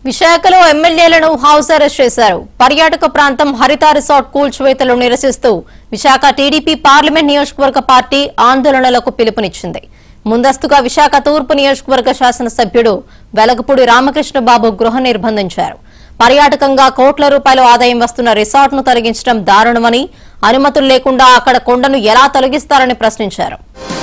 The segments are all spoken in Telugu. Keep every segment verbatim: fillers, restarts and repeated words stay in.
విశాఖలో ఎమ్మెల్యేలను హౌస్ అరెస్ట్ చేశారు. పర్యాటక ప్రాంతం హరిత రిసార్ట్ కూల్చివేతలు నిరసిస్తూ విశాఖ టీడీపీ పార్లమెంట్ నియోజకవర్గ పార్టీ ఆందోళనలకు పిలుపునిచ్చింది. ముందస్తుగా విశాఖ తూర్పు నియోజకవర్గ శాసనసభ్యుడు వెలగపూడి రామకృష్ణ బాబు గృహ నిర్బంధించారు. పర్యాటకంగా కోట్ల రూపాయల ఆదాయం వస్తున్న రిసార్ట్ ను తొలగించడం దారుణమని, అనుమతులు లేకుండా అక్కడ కొండను ఎలా తొలగిస్తారని ప్రశ్నించారు.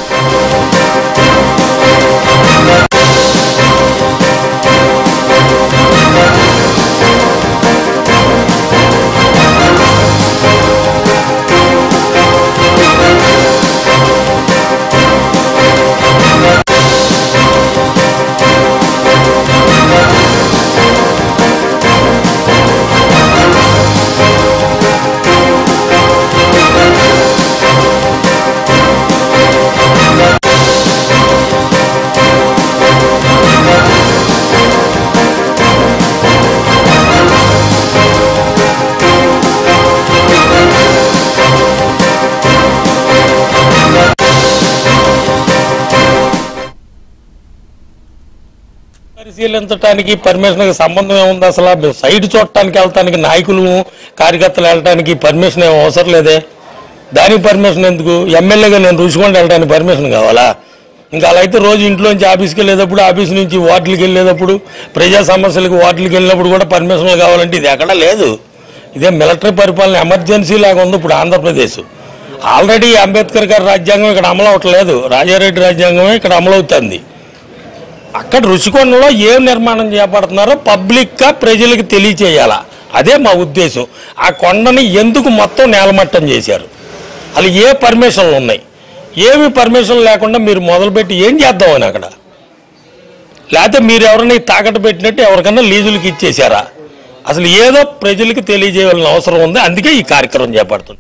పరిశీలించడానికి పర్మిషన్ సంబంధం ఏముంది? అసలు సైడ్ చూడటానికి వెళ్తానికి నాయకులు కార్యకర్తలు వెళ్ళటానికి పర్మిషన్ ఏం అవసరం లేదే. దానికి పర్మిషన్ ఎందుకు? ఎమ్మెల్యేగా నేను రుచికొండ వెళ్ళడానికి పర్మిషన్ కావాలా? ఇంకా అలా అయితే రోజు ఇంట్లోంచి ఆఫీస్కి వెళ్ళేటప్పుడు, ఆఫీస్ నుంచి వార్డులకు వెళ్ళేటప్పుడు, ప్రజా సమస్యలకు వార్డులకు వెళ్ళినప్పుడు కూడా పర్మిషన్లు కావాలంటే ఇది ఎక్కడా లేదు. ఇదే మిలిటరీ పరిపాలన ఎమర్జెన్సీ లాగా ఉంది ఇప్పుడు ఆంధ్రప్రదేశ్. ఆల్రెడీ అంబేద్కర్ గారి రాజ్యాంగం ఇక్కడ అమలు అవ్వట్లేదు, రాజారెడ్డి రాజ్యాంగమే ఇక్కడ అమలవుతుంది. అక్కడ రుషికొండలో ఏం నిర్మాణం చేపడుతున్నారో పబ్లిక్గా ప్రజలకు తెలియచేయాలా, అదే మా ఉద్దేశం. ఆ కొండని ఎందుకు మొత్తం నేలమట్టం చేశారు? అలా ఏ పర్మిషన్లు ఉన్నాయి? ఏమి పర్మిషన్ లేకుండా మీరు మొదలుపెట్టి ఏం చేద్దామని అక్కడ? లేకపోతే మీరు ఎవరైనా తాకట్టు పెట్టినట్టు ఎవరికన్నా లీజులకి ఇచ్చేశారా? అసలు ఏదో ప్రజలకు తెలియజేయాల్సిన అవసరం ఉంది, అందుకే ఈ కార్యక్రమం చేపడుతుంది.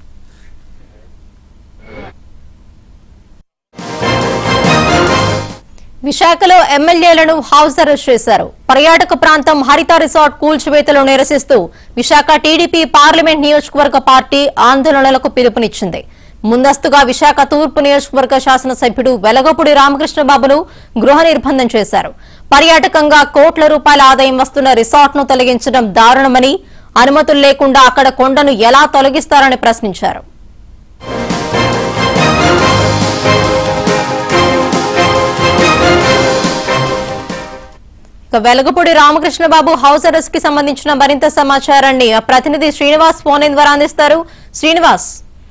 విశాఖలో ఎమ్మెల్యేలను హౌస్ అరెస్ట్ చేశారు. పర్యాటక ప్రాంతం హరిత రిసార్ట్ కూల్చివేతలు నిరసిస్తూ విశాఖ టీడీపీ పార్లమెంట్ నియోజకవర్గ పార్టీ ఆందోళనలకు పిలుపునిచ్చింది. ముందస్తుగా విశాఖ తూర్పు నియోజకవర్గ శాసనసభ్యుడు వెలగపూడి రామకృష్ణ బాబును గృహ నిర్బంధం చేశారు. పర్యాటకంగా కోట్ల రూపాయల ఆదాయం వస్తున్న రిసార్ట్ ను తొలగించడం దారుణమని, అనుమతులు లేకుండా అక్కడ కొండను ఎలా తొలగిస్తారని ప్రశ్నించారు. వెలగపూడి రామకృష్ణ బాబు హౌస్ అరెస్ట్ కి సంబంధించిన మరింత సమాచారాన్ని ప్రతినిధి శ్రీనివాస్ ఫోన్ ద్వారా అందిస్తారు. శ్రీనివాస్.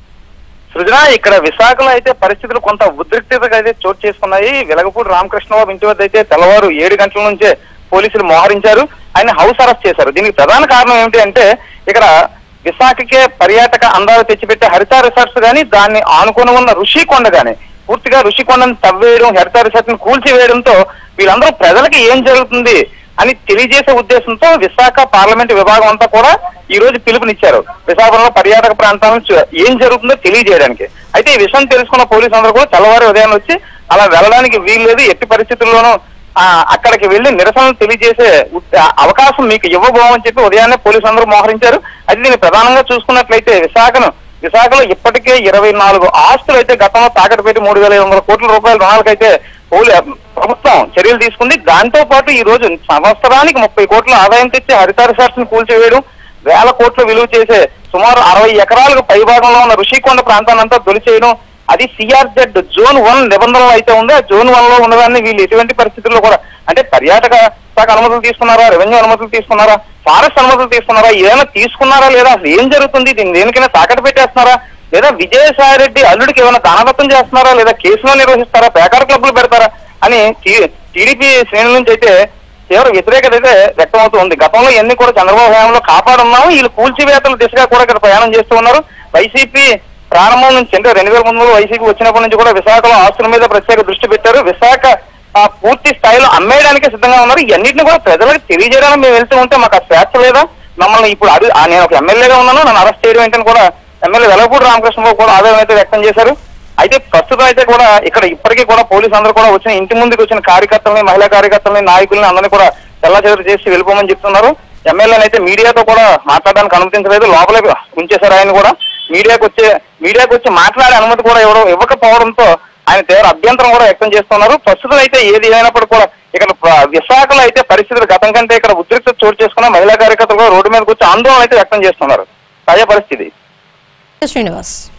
సృజన, ఇక్కడ విశాఖలో అయితే పరిస్థితులు కొంత ఉద్రిక్తతగా అయితే చోటు చేసుకున్నాయి. వెలగపూడి రామకృష్ణ బాబు ఇంటి వద్ద అయితే తెల్లవారు ఏడు గంటల నుంచే పోలీసులు మోహరించారు, ఆయన హౌస్ అరెస్ట్ చేశారు. దీనికి ప్రధాన కారణం ఏమిటి అంటే, ఇక్కడ విశాఖకే పర్యాటక అందాలు తెచ్చిపెట్టే హరిత రిసార్ట్స్ గానీ, దాన్ని ఆనుకొని ఉన్న ఋషికొండ గానీ పూర్తిగా ఋషికొండను తవ్వేయడం, హరిత రిసార్ట్ ను కూల్చివేయడంతో వీళ్ళందరూ ప్రజలకు ఏం జరుగుతుంది అని తెలియజేసే ఉద్దేశంతో విశాఖ పార్లమెంట్ విభాగం అంతా కూడా ఈ రోజు పిలుపునిచ్చారు. విశాఖలో పర్యాటక ప్రాంతాలను ఏం జరుగుతుందో తెలియజేయడానికి. అయితే ఈ విషయం తెలుసుకున్న పోలీసు అందరూ కూడా తెల్లవారు ఉదయం వచ్చి అలా వెళ్ళడానికి వీల్లేదు, ఎట్టి పరిస్థితుల్లోనూ అక్కడికి వెళ్లి నిరసనలు తెలియజేసే అవకాశం మీకు ఇవ్వబోమని చెప్పి ఉదయాన్నే పోలీసు అందరూ మోహరించారు. అయితే దీన్ని ప్రధానంగా చూసుకున్నట్లయితే విశాఖను విశాఖలో ఇప్పటికే ఇరవై నాలుగు ఆస్తులు అయితే గతంలో తాకట్టు పెట్టి మూడు వేల ఐదు వందల కోట్ల రూపాయల రుణాలకైతే ప్రభుత్వం చర్యలు తీసుకుంది. దాంతో పాటు ఈ రోజు సంవత్సరానికి ముప్పై కోట్ల ఆదాయం తెచ్చి హరిత రిసార్ట్స్ ను కూల్చివేయడం, వేల కోట్ల విలువ చేసే సుమారు అరవై ఎకరాలకు పైభాగంలో ఉన్న ఋషికొండ ప్రాంతాన్ని అంతా తొలిచేయడం, అది సిఆర్జెడ్ జోన్ వన్ నిబంధనలు అయితే ఉంది. ఆ జోన్ వన్ లో ఉన్నదాన్ని వీళ్ళు ఎటువంటి పరిస్థితుల్లో కూడా, అంటే పర్యాటక శాఖ అనుమతులు తీసుకున్నారా, రెవెన్యూ అనుమతులు తీసుకున్నారా, ఫారెస్ట్ అనుమతులు తీసుకున్నారా, ఏదైనా తీసుకున్నారా లేదా, అసలు ఏం జరుగుతుంది, దీన్ని దేనికైనా తాకట్టు పెట్టేస్తున్నారా, లేదా విజయసాయి రెడ్డి అల్లుడికి ఏమైనా దానదత్తం చేస్తున్నారా, లేదా కేసులో నిర్వహిస్తారా, పేకార క్లబ్లు పెడతారా అని టీడీపీ శ్రేణుల నుంచి అయితే తీవ్ర వ్యతిరేకత అయితే వ్యక్తమవుతుంది. గతంలో ఎన్ని కూడా చంద్రబాబు హయాంలో కాపాడున్నాము, వీళ్ళు కూల్చివేతల దిశగా కూడా ఇక్కడ ప్రయాణం చేస్తూ ఉన్నారు. వైసీపీ ప్రారంభం నుంచి అంటే రెండు వేల ముందు వైసీపీ వచ్చినప్పటి నుంచి కూడా విశాఖలో ఆస్తుల మీద ప్రత్యేక దృష్టి పెట్టారు. విశాఖ పూర్తి స్థాయిలో అమ్మేయడానికే సిద్ధంగా ఉన్నారు. ఇవన్నింటినీ కూడా ప్రజలకు తెలియజేయడానికి మేము వెళ్తూ ఉంటే మాకు ఆ స్వేచ్ఛ లేదా, మమ్మల్ని ఇప్పుడు అడు నేను ఒక ఎమ్మెల్యేగా ఉన్నాను, నన్ను అరెస్ట్ చేయడం ఏంటని కూడా ఎమ్మెల్యే వెలగపూడి రామకృష్ణబాబు కూడా ఆదాయం అయితే వ్యక్తం చేశారు. అయితే ప్రస్తుతం అయితే కూడా ఇక్కడ ఇప్పటికీ కూడా పోలీసు అందరూ కూడా వచ్చిన ఇంటి ముందుకు వచ్చిన కార్యకర్తలని, మహిళా కార్యకర్తలని, నాయకుల్ని అందరినీ కూడా తెల్లచెదరు చేసి వెళ్ళిపోమని చెప్తున్నారు. ఎమ్మెల్యేని అయితే మీడియాతో కూడా మాట్లాడడానికి అనుమతించలేదు, లోపలే ఉంచేశారు. ఆయన కూడా మీడియాకు వచ్చే మీడియాకు వచ్చి మాట్లాడే అనుమతి కూడా ఎవరో ఇవ్వకపోవడంతో ఆయన తీవ్ర అభ్యంతరం కూడా వ్యక్తం చేస్తున్నారు. ప్రస్తుతం అయితే ఏది అయినప్పుడు కూడా ఇక్కడ విశాఖలో అయితే పరిస్థితులు గతం కంటే ఇక్కడ ఉద్రిక్తత చోటు చేసుకున్న మహిళా కార్యకర్తలు కూడా రోడ్డు మీద కూర్చొని ఆందోళన అయితే వ్యక్తం చేస్తున్నారు. తాజా పరిస్థితి. శ్రీనివాస్.